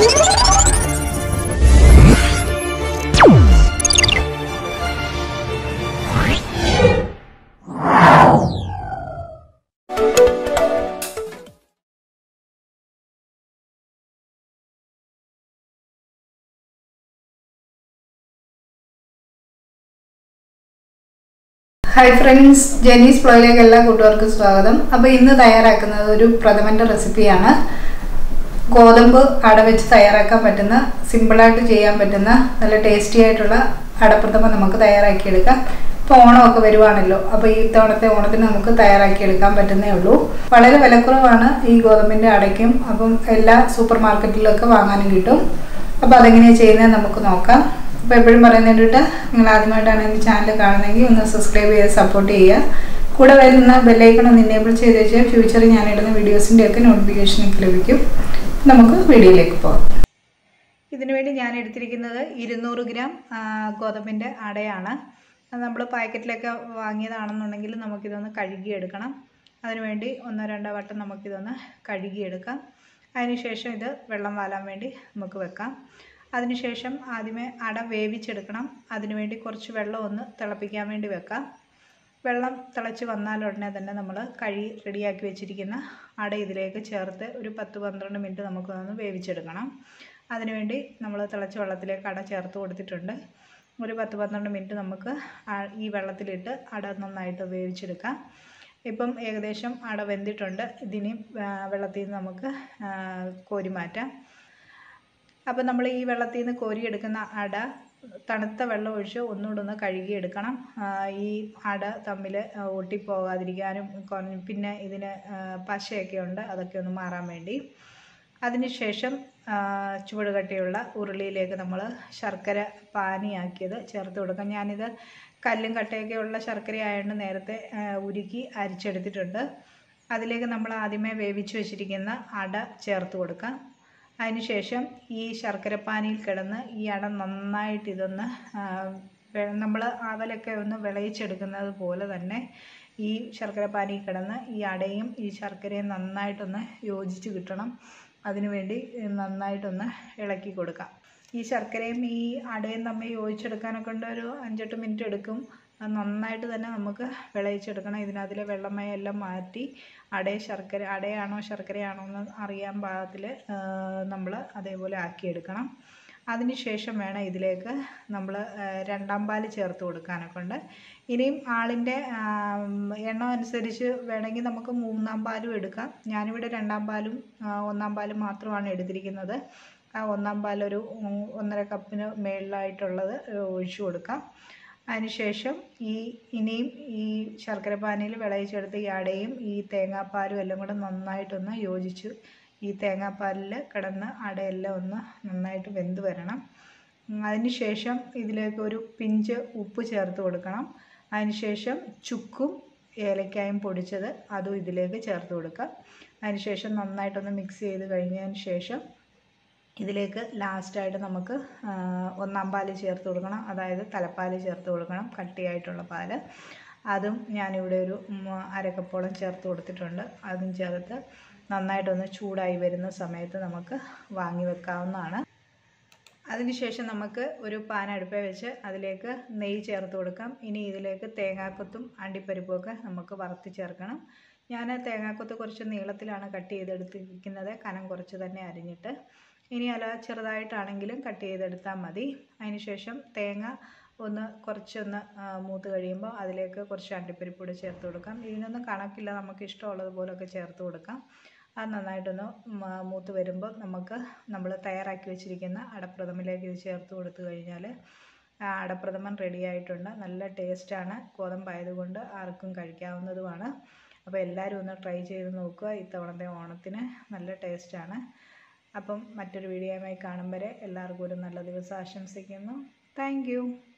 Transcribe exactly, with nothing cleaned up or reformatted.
Hi friends, Jenny's Ployilekku ella kootukarkku swagatham. Appo innu thayaraakkunnathu oru pradhamante recipe aanu. Godambu ada vechi thayaraakkan pattunna simple aayittu cheyan pattunna nalla tasty aayittulla adapradhamam namukku thayaraakki edukkam. ഇപ്പോൾ ഓണമൊക്കെ വരുവാണല്ലോ. അപ്പോൾ ഈ തവണത്തെ ഓണത്തിന് നമുക്ക് തയ്യാറാക്കി എടുക്കാൻ പറ്റുന്നേ ഉള്ളൂ. വളരെ വിലക്കുറവാണ് ഈ ഗോതമ്പിന്റെ അടയ്ക്കും. അപ്പം എല്ലാ സൂപ്പർ മാർക്കറ്റിലൊക്കെ വാങ്ങാനും കിട്ടും. അപ്പോൾ അതെങ്ങനെയാണ് ചെയ്യുന്നത് നമുക്ക് നോക്കാം. അപ്പോൾ എപ്പോഴും പറയുന്നതിട്ട് നിങ്ങൾ ആദ്യമായിട്ടാണ് എൻ്റെ ചാനൽ കാണുന്നതെങ്കിൽ ഒന്ന് സബ്സ്ക്രൈബ് ചെയ്ത് സപ്പോർട്ട് ചെയ്യുക. കൂടെ വരുന്ന ബെൽ ഐക്കൺ ഒന്ന് എനേബിൾ ചെയ്ത് വെച്ചാൽ ഫ്യൂച്ചറിൽ ഞാൻ ഇടുന്ന വീഡിയോസിൻ്റെ ഒക്കെ നോട്ടിഫിക്കേഷൻ ഒക്കെ ലഭിക്കും. നമുക്ക് വീഡിയോയിലേക്ക് പോകാം. ഇതിനുവേണ്ടി ഞാൻ എടുത്തിരിക്കുന്നത് ഇരുന്നൂറ് ഗ്രാം ഗോതമ്പിൻ്റെ അടയാണ്. നമ്മൾ പാക്കറ്റിലൊക്കെ വാങ്ങിയതാണെന്നുണ്ടെങ്കിൽ നമുക്കിതൊന്ന് കഴുകിയെടുക്കണം. അതിനുവേണ്ടി ഒന്നോ രണ്ടോ വട്ടം നമുക്കിതൊന്ന് കഴുകിയെടുക്കാം. അതിനുശേഷം ഇത് വെള്ളം വാലാൻ വേണ്ടി നമുക്ക് വെക്കാം. അതിനുശേഷം ആദ്യമേ അട വേവിച്ചെടുക്കണം. അതിനുവേണ്ടി കുറച്ച് വെള്ളം ഒന്ന് തിളപ്പിക്കാൻ വേണ്ടി വെക്കാം. വെള്ളം തിളച്ച് വന്നാലുടനെ തന്നെ നമ്മൾ കഴുകി റെഡിയാക്കി വെച്ചിരിക്കുന്ന അട ഇതിലേക്ക് ചേർത്ത് ഒരു പത്ത് പന്ത്രണ്ട് മിനിറ്റ് നമുക്കൊന്ന് വേവിച്ചെടുക്കണം. അതിനുവേണ്ടി നമ്മൾ തിളച്ച വെള്ളത്തിലേക്ക് അട ചേർത്ത് കൊടുത്തിട്ടുണ്ട്. ഒരു പത്ത് പന്ത്രണ്ട് മിനിറ്റ് നമുക്ക് ഈ വെള്ളത്തിലിട്ട് അട നന്നായിട്ട് വേവിച്ചെടുക്കാം. ഇപ്പം ഏകദേശം അട വെന്തിട്ടുണ്ട്. ഇതിനി വെള്ളത്തിൽ നിന്ന് നമുക്ക് കോരി മാറ്റാം. അപ്പം നമ്മൾ ഈ വെള്ളത്തിൽ നിന്ന് കോരിയെടുക്കുന്ന അട തണുത്ത വെള്ളം ഒഴിച്ച് ഒന്നുകൂടെ ഒന്ന് കഴുകിയെടുക്കണം. ഈ അട തമ്മിൽ ഒട്ടിപ്പോകാതിരിക്കാനും പിന്നെ ഇതിന് പശയൊക്കെ ഉണ്ട്, അതൊക്കെ ഒന്ന് മാറാൻ വേണ്ടി. അതിനുശേഷം ചുവട് കട്ടിയുള്ള ഉരുളിയിലേക്ക് നമ്മൾ ശർക്കര പാനിയാക്കിയത് ചേർത്ത് കൊടുക്കാം. ഞാനിത് കല്ലും കട്ടയൊക്കെ ഉള്ള ശർക്കര ആയതുകൊണ്ട് നേരത്തെ ഉരുക്കി അരിച്ചെടുത്തിട്ടുണ്ട്. അതിലേക്ക് നമ്മൾ ആദ്യമേ വേവിച്ച് വെച്ചിരിക്കുന്ന അട ചേർത്ത് കൊടുക്കാം. അതിനുശേഷം ഈ ശർക്കരപ്പാനിയിൽ കിടന്ന് ഈ അട നന്നായിട്ട് ഇതൊന്ന് നമ്മൾ അവലൊക്കെ ഒന്ന് വിളയിച്ചെടുക്കുന്നത് പോലെ തന്നെ ഈ ശർക്കരപ്പാനിയിൽ കിടന്ന് ഈ അടയും ഈ ശർക്കരയും നന്നായിട്ടൊന്ന് യോജിച്ച് കിട്ടണം. അതിനുവേണ്ടി നന്നായിട്ടൊന്ന് ഇളക്കി കൊടുക്കാം. ഈ ശർക്കരയും ഈ അടയും തമ്മിൽ യോജിച്ചെടുക്കാനൊക്കെ കൊണ്ട് ഒരു അഞ്ചെട്ട് മിനിറ്റ് എടുക്കും. അത് നന്നായിട്ട് തന്നെ നമുക്ക് വിളയിച്ചെടുക്കണം. ഇതിനകത്തിലെ വെള്ളമയം എല്ലാം മാറ്റി അടയെ ശർക്കര അടയാണോ ശർക്കരയാണോ എന്ന് അറിയാൻ പാകത്തിൽ നമ്മൾ അതേപോലെ ആക്കിയെടുക്കണം. അതിനുശേഷം വേണം ഇതിലേക്ക് നമ്മൾ രണ്ടാം പാല് ചേർത്ത് കൊടുക്കാനൊക്കെ ഉണ്ട്. ഇനിയും ആളിൻ്റെ എണ്ണം അനുസരിച്ച് വേണമെങ്കിൽ നമുക്ക് മൂന്നാം പാലും എടുക്കാം. ഞാനിവിടെ രണ്ടാം പാലും ഒന്നാം പാലും മാത്രമാണ് എടുത്തിരിക്കുന്നത്. ആ ഒന്നാം പാലൊരു ഒന്നര കപ്പിന് മേളിലായിട്ടുള്ളത് ഒഴിച്ചു കൊടുക്കാം. അതിനുശേഷം ഈ ഇനിയും ഈ ശർക്കരപ്പാനിയിൽ വിളയിച്ചെടുത്ത ഈ അടയും ഈ തേങ്ങാപ്പാലും എല്ലാം കൂടെ നന്നായിട്ടൊന്ന് യോജിച്ച് ഈ തേങ്ങാപ്പാലിൽ കിടന്ന് അടയെല്ലാം ഒന്ന് നന്നായിട്ട് വെന്ത് വരണം. അതിനുശേഷം ഇതിലേക്ക് ഒരു പിഞ്ച് ഉപ്പ് ചേർത്ത് കൊടുക്കണം. അതിനുശേഷം ചുക്കും ഏലക്കായും പൊടിച്ചത് അതും ഇതിലേക്ക് ചേർത്ത് കൊടുക്കാം. അതിനുശേഷം നന്നായിട്ടൊന്ന് മിക്സ് ചെയ്ത് കഴിഞ്ഞതിന് ശേഷം ഇതിലേക്ക് ലാസ്റ്റായിട്ട് നമുക്ക് ഒന്നാം പാല് ചേർത്ത് കൊടുക്കണം. അതായത് തലപ്പാല് ചേർത്ത് കൊടുക്കണം, കട്ടിയായിട്ടുള്ള പാല്. അതും ഞാനിവിടെ ഒരു അരക്കപ്പോളം ചേർത്ത് കൊടുത്തിട്ടുണ്ട്. അതും ചേർത്ത് നന്നായിട്ടൊന്ന് ചൂടായി വരുന്ന സമയത്ത് നമുക്ക് വാങ്ങി വെക്കാവുന്നതാണ്. അതിനുശേഷം നമുക്ക് ഒരു പാൻ അടുപ്പേ വെച്ച് അതിലേക്ക് നെയ്യ് ചേർത്ത് കൊടുക്കാം. ഇനി ഇതിലേക്ക് തേങ്ങാക്കൊത്തും അണ്ടിപ്പരിപ്പും ഒക്കെ നമുക്ക് വറുത്ത് ചേർക്കണം. ഞാൻ തേങ്ങാക്കൊത്ത് കുറച്ച് നീളത്തിലാണ് കട്ട് ചെയ്തെടുത്തിരിക്കുന്നത്, കനം കുറച്ച് തന്നെ അരിഞ്ഞിട്ട്. ഇനി അല്ല ചെറുതായിട്ടാണെങ്കിലും കട്ട് ചെയ്തെടുത്താൽ മതി. അതിനുശേഷം തേങ്ങ ഒന്ന് കുറച്ചൊന്ന് മൂത്ത് കഴിയുമ്പോൾ അതിലേക്ക് കുറച്ച് അണ്ടിപ്പരിപ്പ് കൂടി ചേർത്ത് കൊടുക്കാം. ഇതിനൊന്നും കണക്കില്ല, നമുക്ക് ഇഷ്ടമുള്ളതുപോലൊക്കെ ചേർത്ത് കൊടുക്കാം. അത് നന്നായിട്ടൊന്ന് മൂത്ത് വരുമ്പോൾ നമുക്ക് നമ്മൾ തയ്യാറാക്കി വെച്ചിരിക്കുന്ന അടപ്രഥമനിലേക്ക് ഇത് ചേർത്ത് കൊടുത്തു കഴിഞ്ഞാൽ അടപ്രഥമൻ റെഡി ആയിട്ടുണ്ട്. നല്ല ടേസ്റ്റാണ്. ഗോതമ്പായതുകൊണ്ട് ആർക്കും കഴിക്കാവുന്നതുമാണ്. അപ്പോൾ എല്ലാവരും ഒന്ന് ട്രൈ ചെയ്ത് നോക്കുക. ഇത്തവണത്തെ ഓണത്തിന് നല്ല ടേസ്റ്റാണ്. അപ്പം മറ്റൊരു വീഡിയോയുമായി കാണും വരെ എല്ലാവർക്കും ഒരു നല്ല ദിവസം ആശംസിക്കുന്നു. Thank U.